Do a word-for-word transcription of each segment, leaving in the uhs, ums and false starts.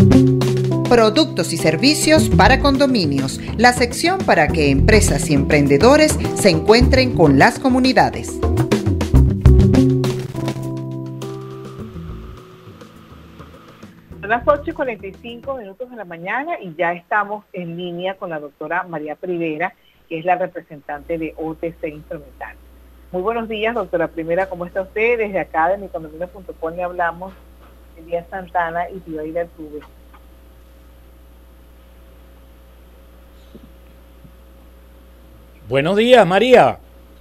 Productos y servicios para condominios, la sección para que empresas y emprendedores se encuentren con las comunidades. Son las ocho y cuarenta y cinco minutos de la mañana y ya estamos en línea con la doctora María Privera, que es la representante de O T C Instrumental. Muy buenos días, doctora Privera, ¿cómo está usted? Desde acá de mi condominio punto com le hablamos Elías Santana y Tibaira Altuve. Buenos días, María.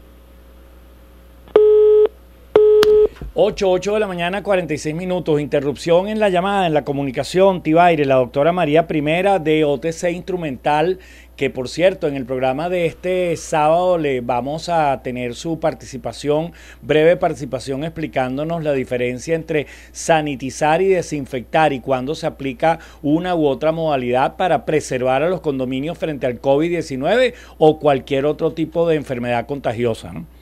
ocho, ocho de la mañana, cuarenta y seis minutos. Interrupción en la llamada, en la comunicación, Tibaire, la doctora María Primera de O T C Instrumental, que por cierto, en el programa de este sábado le vamos a tener su participación, breve participación, explicándonos la diferencia entre sanitizar y desinfectar y cuándo se aplica una u otra modalidad para preservar a los condominios frente al COVID diecinueve o cualquier otro tipo de enfermedad contagiosa, ¿no?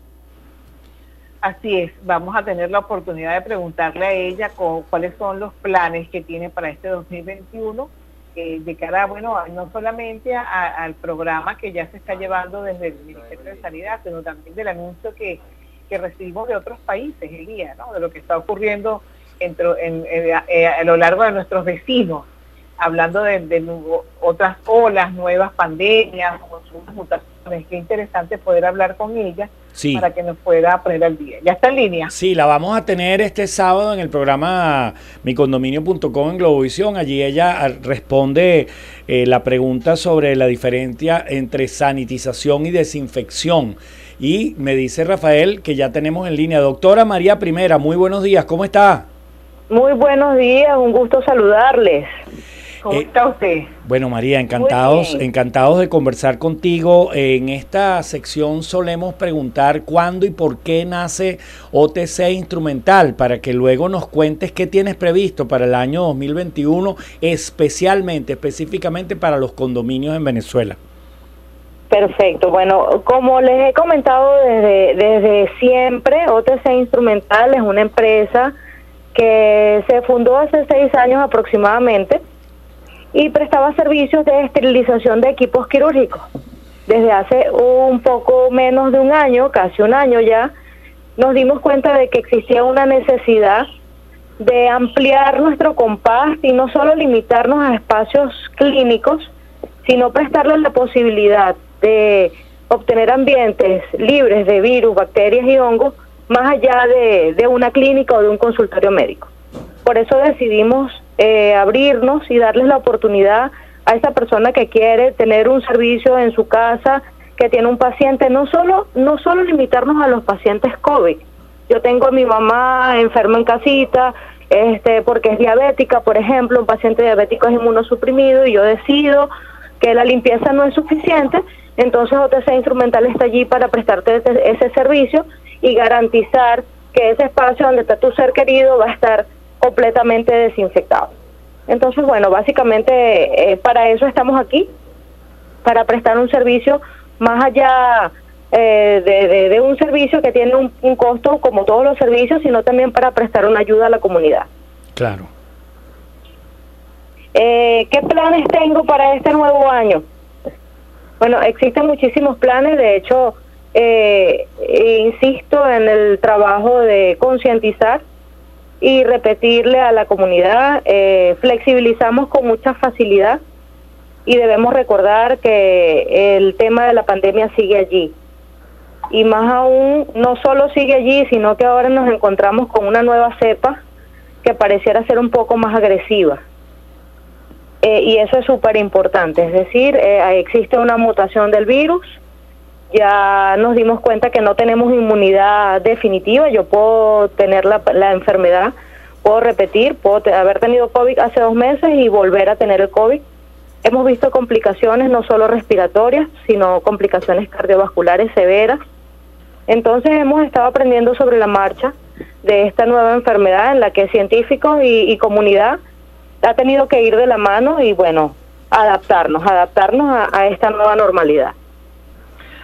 Así es, vamos a tener la oportunidad de preguntarle a ella con, cuáles son los planes que tiene para este dos mil veintiuno, eh, de cara, bueno, no solamente a, al programa que ya se está llevando desde el Ministerio de Sanidad, sino también del anuncio que, que recibimos de otros países, Elías, ¿no? De lo que está ocurriendo en, en, en, en, a lo largo de nuestros vecinos, hablando de, de otras olas, nuevas pandemias, sus mutaciones. Qué interesante poder hablar con ella. Sí. Para que nos pueda poner al día. ¿Ya está en línea? Sí, la vamos a tener este sábado en el programa mi condominio punto com en Globovisión. Allí ella responde eh, la pregunta sobre la diferencia entre sanitización y desinfección. Y me dice Rafael que ya tenemos en línea. Doctora María Primera, muy buenos días, ¿cómo está? Muy buenos días, un gusto saludarles. ¿Cómo eh, está usted? Bueno, María, encantados, encantados de conversar contigo. En esta sección solemos preguntar cuándo y por qué nace O T C Instrumental, para que luego nos cuentes qué tienes previsto para el año dos mil veintiuno, especialmente, específicamente para los condominios en Venezuela. Perfecto, bueno, como les he comentado desde, desde siempre, O T C Instrumental es una empresa que se fundó hace seis años aproximadamente, y prestaba servicios de esterilización de equipos quirúrgicos. Desde hace un poco menos de un año, casi un año ya, nos dimos cuenta de que existía una necesidad de ampliar nuestro compás y no solo limitarnos a espacios clínicos, sino prestarles la posibilidad de obtener ambientes libres de virus, bacterias y hongos, más allá de, de una clínica o de un consultorio médico. Por eso decidimos eh, abrirnos y darles la oportunidad a esa persona que quiere tener un servicio en su casa, que tiene un paciente, no solo no solo limitarnos a los pacientes COVID. Yo tengo a mi mamá enferma en casita, este porque es diabética, por ejemplo, un paciente diabético es inmunosuprimido y yo decido que la limpieza no es suficiente, entonces O T C Instrumental está allí para prestarte ese, ese servicio y garantizar que ese espacio donde está tu ser querido va a estar completamente desinfectado. Entonces, bueno, básicamente eh, para eso estamos aquí, para prestar un servicio más allá eh, de, de, de un servicio que tiene un, un costo como todos los servicios, sino también para prestar una ayuda a la comunidad. Claro. Eh, ¿Qué planes tengo para este nuevo año? Bueno, existen muchísimos planes, de hecho, eh, insisto en el trabajo de concientizar y repetirle a la comunidad, eh, flexibilizamos con mucha facilidad y debemos recordar que el tema de la pandemia sigue allí. Y más aún, no solo sigue allí, sino que ahora nos encontramos con una nueva cepa que pareciera ser un poco más agresiva. Eh, y eso es súper importante, es decir, eh, existe una mutación del virus. Ya nos dimos cuenta que no tenemos inmunidad definitiva. Yo puedo tener la, la enfermedad, puedo repetir, puedo te, haber tenido COVID hace dos meses y volver a tener el COVID. Hemos visto complicaciones no solo respiratorias, sino complicaciones cardiovasculares severas. Entonces hemos estado aprendiendo sobre la marcha de esta nueva enfermedad en la que científicos y, y comunidad ha tenido que ir de la mano y bueno, adaptarnos, adaptarnos a, a esta nueva normalidad.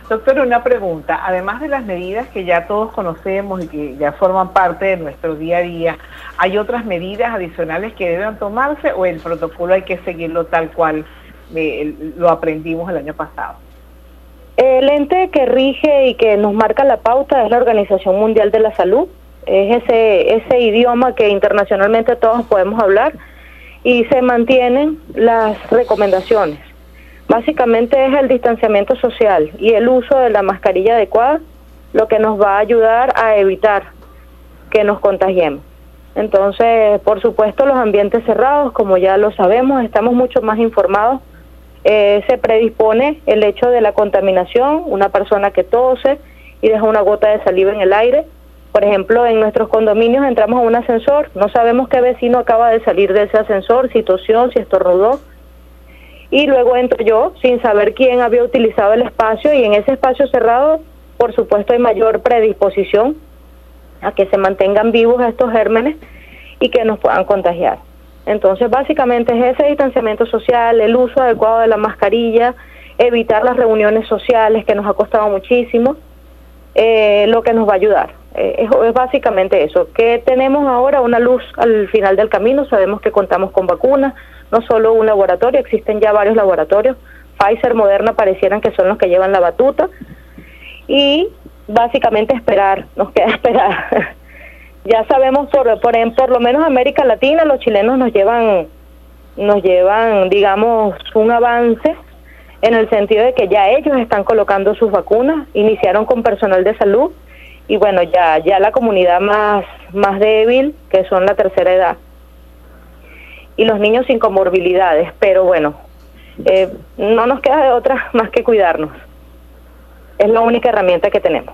Doctor, una pregunta. Además de las medidas que ya todos conocemos y que ya forman parte de nuestro día a día, ¿hay otras medidas adicionales que deben tomarse o el protocolo hay que seguirlo tal cual eh, lo aprendimos el año pasado? El ente que rige y que nos marca la pauta es la Organización Mundial de la Salud. Es ese, ese idioma que internacionalmente todos podemos hablar y se mantienen las recomendaciones. Básicamente es el distanciamiento social y el uso de la mascarilla adecuada lo que nos va a ayudar a evitar que nos contagiemos. Entonces, por supuesto, los ambientes cerrados, como ya lo sabemos, estamos mucho más informados. Eh, se predispone el hecho de la contaminación, una persona que tose y deja una gota de saliva en el aire. Por ejemplo, en nuestros condominios entramos a un ascensor, no sabemos qué vecino acaba de salir de ese ascensor, si tosió, si estornudó. Y luego entro yo sin saber quién había utilizado el espacio y en ese espacio cerrado, por supuesto, hay mayor predisposición a que se mantengan vivos estos gérmenes y que nos puedan contagiar. Entonces, básicamente es ese distanciamiento social, el uso adecuado de la mascarilla, evitar las reuniones sociales que nos ha costado muchísimo, eh, lo que nos va a ayudar. Eh, es, es básicamente eso. ¿Qué tenemos ahora? Una luz al final del camino. Sabemos que contamos con vacunas, no solo un laboratorio, existen ya varios laboratorios. Pfizer, Moderna parecieran que son los que llevan la batuta. Y básicamente esperar, nos queda esperar. Ya sabemos, por, por, en, por lo menos América Latina, los chilenos nos llevan, nos llevan, digamos, un avance en el sentido de que ya ellos están colocando sus vacunas, iniciaron con personal de salud, y bueno, ya, ya la comunidad más, más débil, que son la tercera edad, y los niños sin comorbilidades, pero bueno, eh, no nos queda de otra más que cuidarnos. Es la única herramienta que tenemos.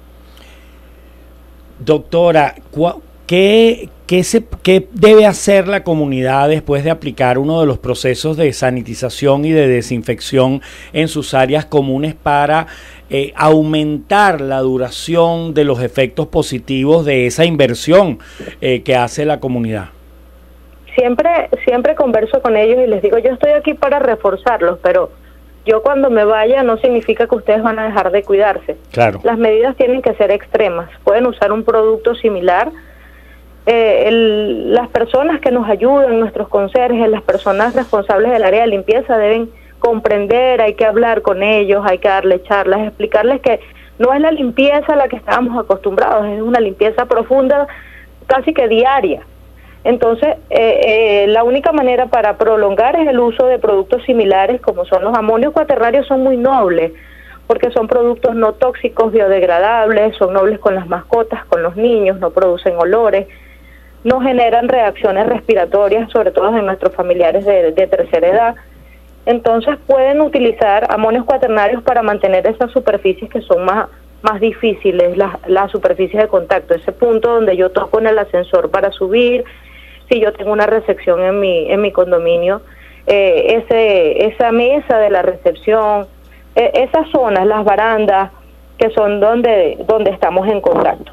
Doctora, ¿qué, qué, se, ¿qué debe hacer la comunidad después de aplicar uno de los procesos de sanitización y de desinfección en sus áreas comunes para eh, aumentar la duración de los efectos positivos de esa inversión eh, que hace la comunidad? Siempre, siempre converso con ellos y les digo, yo estoy aquí para reforzarlos, pero yo cuando me vaya no significa que ustedes van a dejar de cuidarse. Claro. Las medidas tienen que ser extremas. Pueden usar un producto similar. Eh, el, las personas que nos ayudan, nuestros conserjes, las personas responsables del área de limpieza deben comprender, hay que hablar con ellos, hay que darle charlas, explicarles que no es la limpieza a la que estábamos acostumbrados, es una limpieza profunda, casi que diaria. Entonces, eh, eh, la única manera para prolongar es el uso de productos similares, como son los amonios cuaternarios, son muy nobles, porque son productos no tóxicos, biodegradables, son nobles con las mascotas, con los niños, no producen olores, no generan reacciones respiratorias, sobre todo en nuestros familiares de, de tercera edad. Entonces, pueden utilizar amonios cuaternarios para mantener esas superficies que son más, más difíciles, las, las superficies de contacto, ese punto donde yo toco en el ascensor para subir. Si yo tengo una recepción en mi en mi condominio, eh, ese esa mesa de la recepción, eh, esas zonas, las barandas, que son donde, donde estamos en contacto.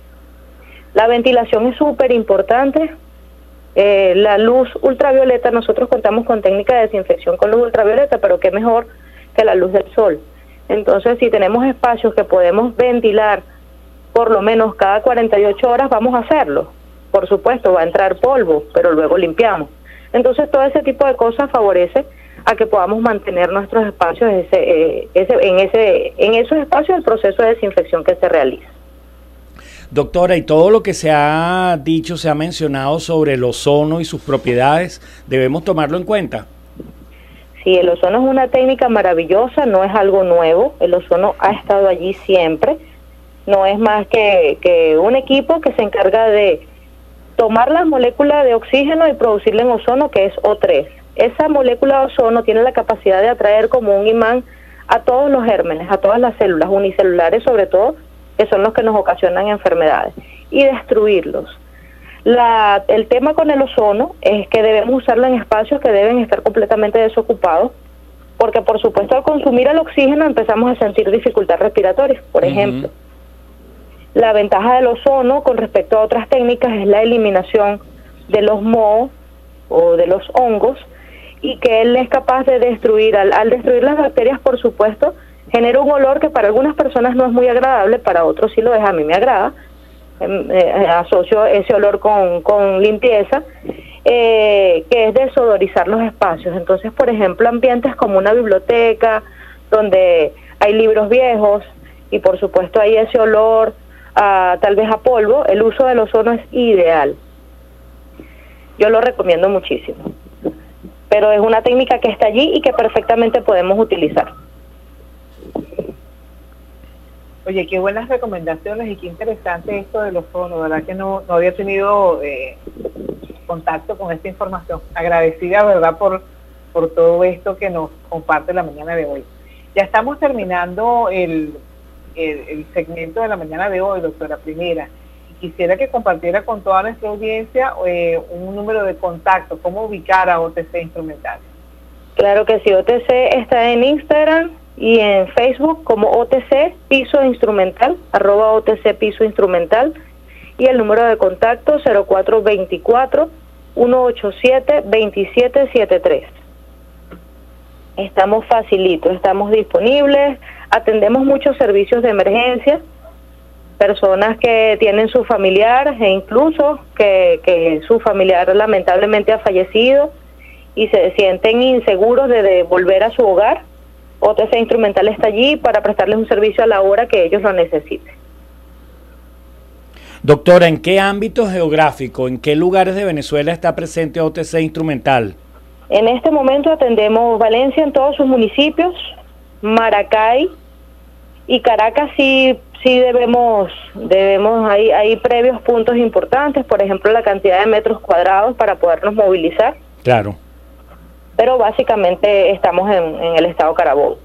La ventilación es súper importante. Eh, la luz ultravioleta, nosotros contamos con técnica de desinfección con luz ultravioleta, pero qué mejor que la luz del sol. Entonces, si tenemos espacios que podemos ventilar por lo menos cada cuarenta y ocho horas, vamos a hacerlo. Por supuesto, va a entrar polvo, pero luego limpiamos. Entonces, todo ese tipo de cosas favorece a que podamos mantener nuestros espacios ese, eh, ese, en, ese, en esos espacios, el proceso de desinfección que se realiza. Doctora, y todo lo que se ha dicho, se ha mencionado sobre el ozono y sus propiedades, ¿debemos tomarlo en cuenta? Sí, el ozono es una técnica maravillosa, no es algo nuevo, el ozono ha estado allí siempre, no es más que, que un equipo que se encarga de tomar la molécula de oxígeno y producirla en ozono, que es O tres. Esa molécula de ozono tiene la capacidad de atraer como un imán a todos los gérmenes, a todas las células, unicelulares sobre todo, que son los que nos ocasionan enfermedades, y destruirlos. La, el tema con el ozono es que debemos usarlo en espacios que deben estar completamente desocupados, porque por supuesto al consumir el oxígeno empezamos a sentir dificultad respiratoria, por uh-huh. ejemplo. La ventaja del ozono con respecto a otras técnicas es la eliminación de los mohos o de los hongos, y que él es capaz de destruir, al, al destruir las bacterias, por supuesto, genera un olor que para algunas personas no es muy agradable, para otros sí lo es, a mí me agrada. Eh, eh, asocio ese olor con, con limpieza, eh, que es desodorizar los espacios. Entonces, por ejemplo, ambientes como una biblioteca, donde hay libros viejos y por supuesto hay ese olor a, tal vez a polvo, el uso del ozono es ideal. Yo lo recomiendo muchísimo, pero es una técnica que está allí y que perfectamente podemos utilizar. Oye, qué buenas recomendaciones y qué interesante esto del ozono, ¿verdad? Que no, no había tenido eh, contacto con esta información. Agradecida, ¿verdad?, por, por todo esto que nos comparte la mañana de hoy. Ya estamos terminando el, el, el segmento de la mañana de hoy, doctora Primera. Quisiera que compartiera con toda nuestra audiencia eh, un número de contacto, cómo ubicar a O T C Instrumental. Claro que sí, O T C está en Instagram y en Facebook como O T C Piso Instrumental, arroba O T C Piso Instrumental, y el número de contacto cero cuatro dos cuatro, uno ocho siete, dos siete siete tres. Estamos facilitos, estamos disponibles, atendemos muchos servicios de emergencia, personas que tienen su familiar e incluso que, que su familiar lamentablemente ha fallecido y se sienten inseguros de, de volver a su hogar. O T C Instrumental está allí para prestarles un servicio a la hora que ellos lo necesiten. Doctora, ¿en qué ámbito geográfico, en qué lugares de Venezuela está presente O T C Instrumental? En este momento atendemos Valencia en todos sus municipios, Maracay y Caracas sí, sí debemos, debemos hay, hay previos puntos importantes, por ejemplo la cantidad de metros cuadrados para podernos movilizar. Claro. Pero básicamente estamos en, en el estado Carabobo.